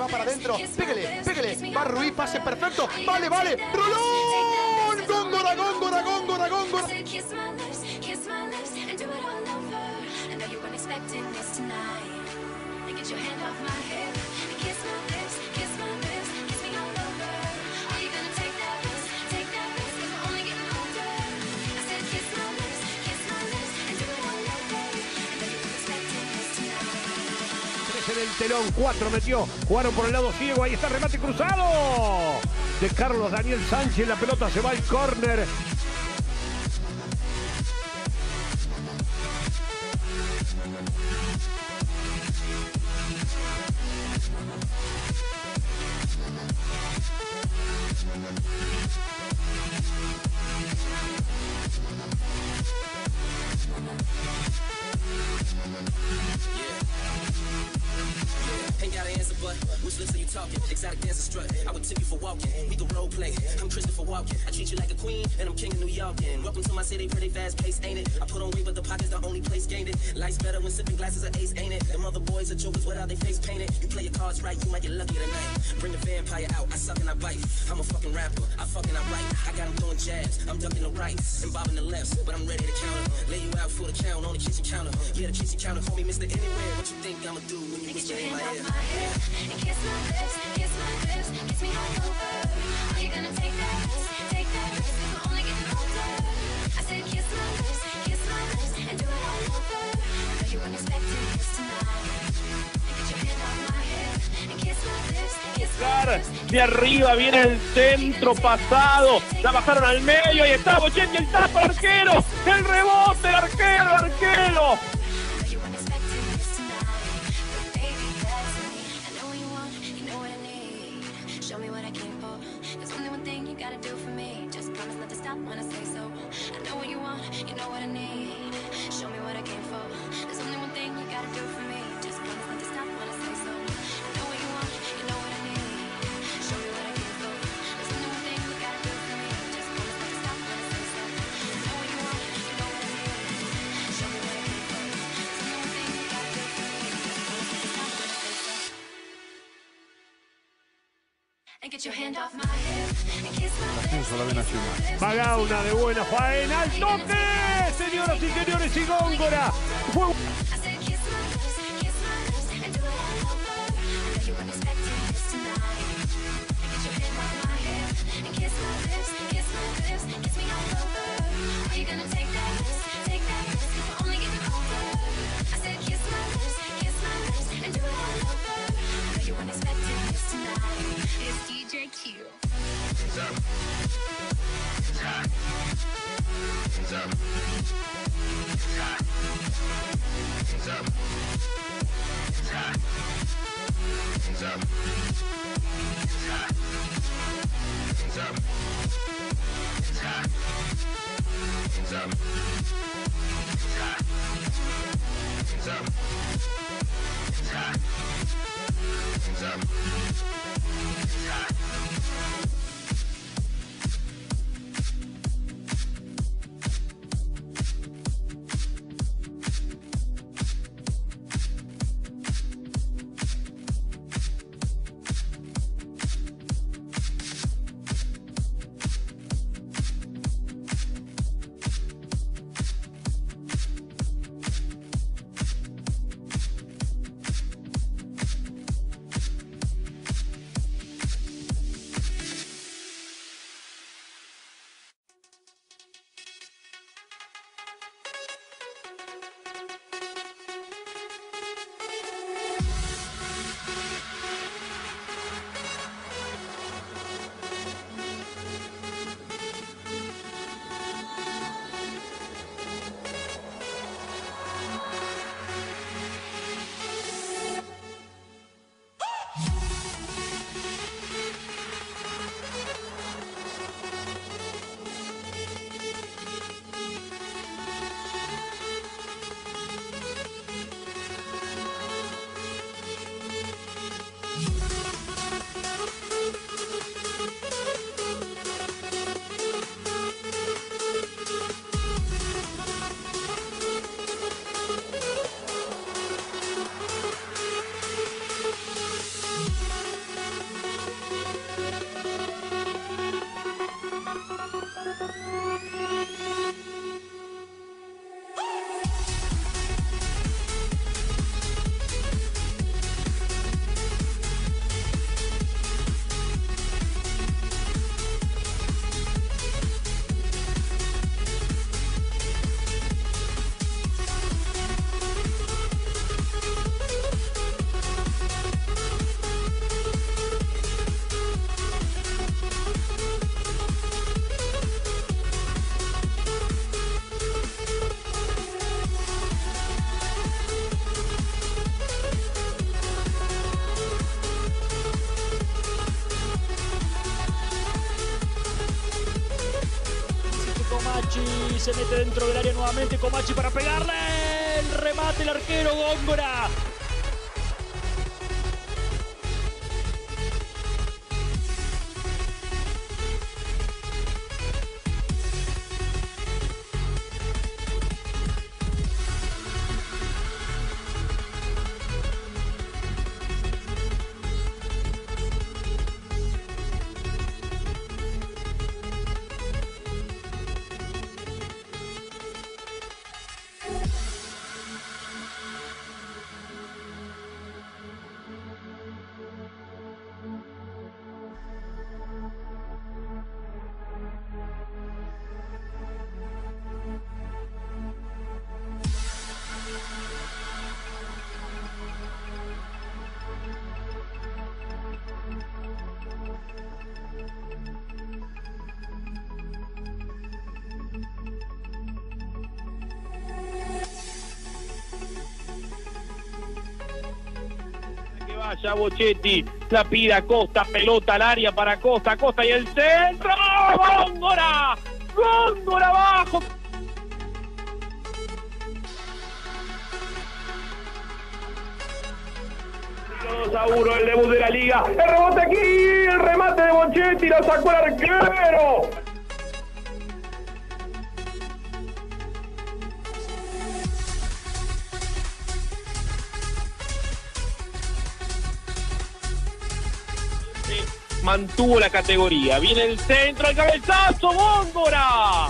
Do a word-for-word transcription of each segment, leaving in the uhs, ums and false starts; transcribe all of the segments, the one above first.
va para adentro. Pégale, pégale. Va Ruiz, pase perfecto. Vale, vale. Rolón. Góngora, góngora, góngora, góngora. En el telón, cuatro metió, jugaron por el lado ciego, ahí está el remate cruzado de Carlos Daniel Sánchez, la pelota se va al córner. Which lips are you talking? Exotic dancer strut. I would tip you for walking. We can role play. I'm Christopher Walken. I treat you like a queen, and I'm king of New York. And welcome to my city, pretty fast pace, ain't it? I put on weight, but the pocket's the only place gained it. Life's better when sipping glasses of ace, ain't it? Them other boys are jokers without their face painted. You play your cards right, you might get lucky tonight. Bring the vampire out, I suck and I bite. I'm a fucking rapper, I fucking I write. I got them throwing jabs, I'm ducking the rights and bobbing the lefts, but I'm ready to counter. Lay you out for the count on the kitchen counter. Yeah, the kitchen counter, call me Mister Anywhere. What you think I'ma do when you whisper in my ear? And kiss my lips, kiss my lips, kiss me all over. Are you gonna take that risk, take that risk? Cause I'm only getting older. I said kiss my lips, kiss my lips, and do it all over. I know you weren't expecting this tonight. And get your hand on my hip, and kiss my lips, kiss my lips. De arriba viene el centro pasado, la bajaron al medio y está Bochetti, el tapo, el arquero, el rebote, el arquero, el arquero. When I say so, I know what you want, you know what I need. Show me what I came for. There's only one thing you gotta do for me. Just promise not to stop when I say so. I know what you want, you know what I need. Show me what I came for. There's only one thing you gotta do for me. Just promise not to stop when I say so. I know what you want, you know what I need. Show me what I came for. There's only one thing you gotta do for me. Just promise not to stop when I say so. And get your hand off my hip and kiss my lips. Magauna de buena faena, al toque, señoras y señores, y Góngora. Fue... Comachi se mete dentro del área nuevamente. Comachi para pegarle. El remate el arquero Góngora. Vaya Bochetti, la pide a Costa, pelota al área para Costa, Costa y el centro. ¡Góngora! ¡Góngora abajo! dos a uno el debut de la liga. El rebote aquí, el remate de Bochetti, lo sacó el arquero. Mantuvo la categoría. Viene el centro, el cabezazo, Góngora.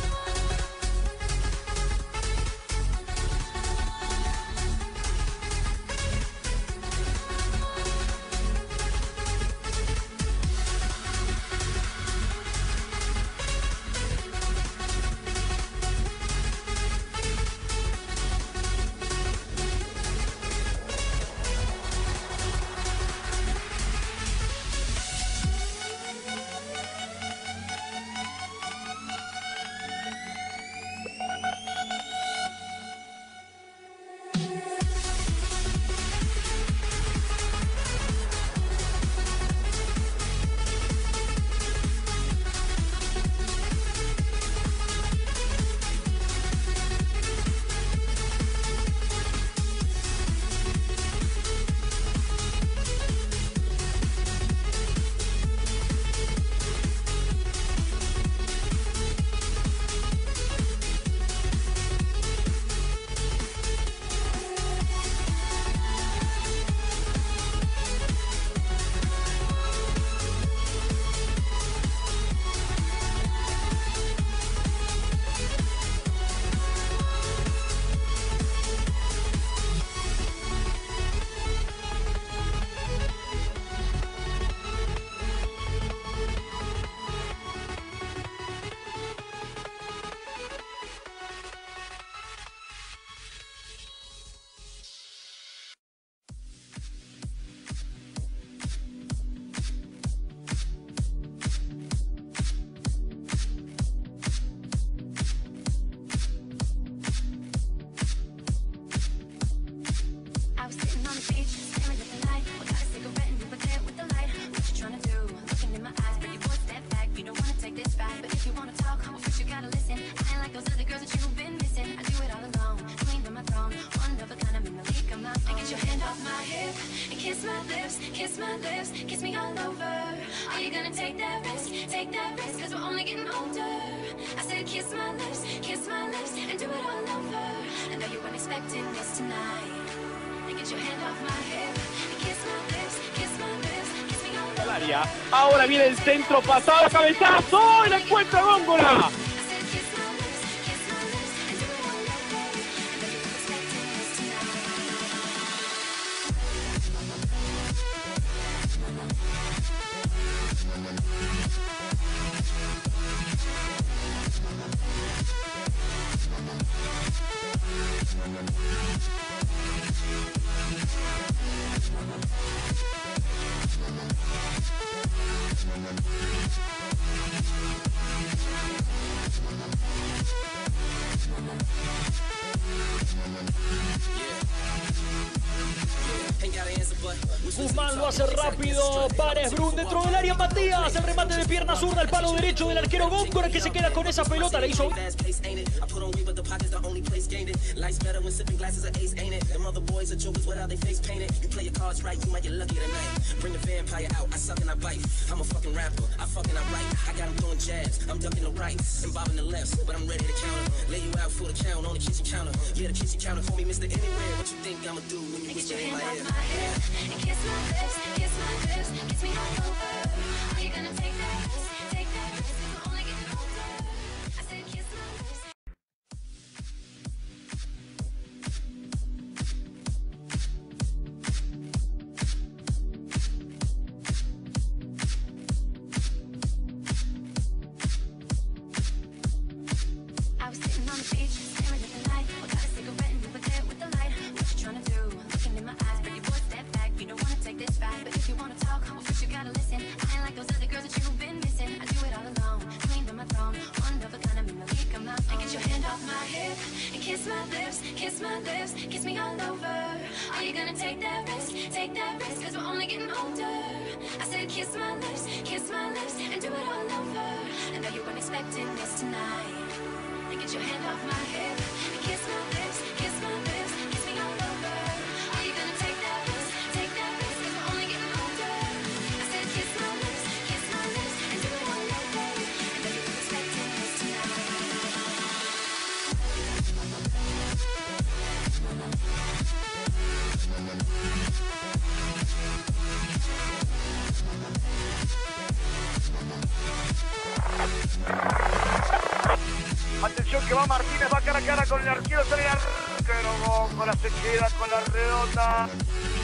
Kiss my lips, kiss my lips, kiss me all over. Are you gonna take that risk, take that risk, cause we're only getting older. I said kiss my lips, kiss my lips, and do it all over. I know you weren't expecting this tonight. And get your hand off my hip, and kiss my lips, kiss my lips, kiss me all over. Ahora viene el centro pasado, cabezazo, y la encuentra Góngora. Juan, lo hace rápido para Esbrun dentro del área. Matías, el remate de pierna zurda, el palo derecho del arquero Góngora que se queda con esa pelota. La hizo. Get your hand off my head and kiss my lips, kiss my lips, kiss me all over. Are you gonna take that risk, take that risk? 'Cause we're only getting older. I said kiss my lips. I was sitting on the beach, staring at the night. I got a cigarette and we were there with the light. What you trying to do? Looking in my eyes, pretty boy, step back. You don't wanna take this back, but if you wanna talk, well, first you gotta listen. I ain't like those other girls that you've been missing. I do it all alone, clean on my throne. One of a kind, I'm in the league, come out and get your hand off my hip and kiss my lips, kiss my lips, kiss me all over. Are you gonna take that risk? Take that risk, 'cause we're only getting older. I said kiss my lips, kiss my lips, and do it all over. I know you weren't expecting this tonight. And get your hand off my hip and kiss my lips, kiss my lips, kiss me all over. Are you gonna take that risk? Take that risk, 'cause we're only getting older. I said kiss my lips, kiss my lips, and do it all over. I know you weren't expecting this tonight. Atención que va Martínez, va cara a cara con el arquero, sale el arquero, Góngora se queda con la redonda.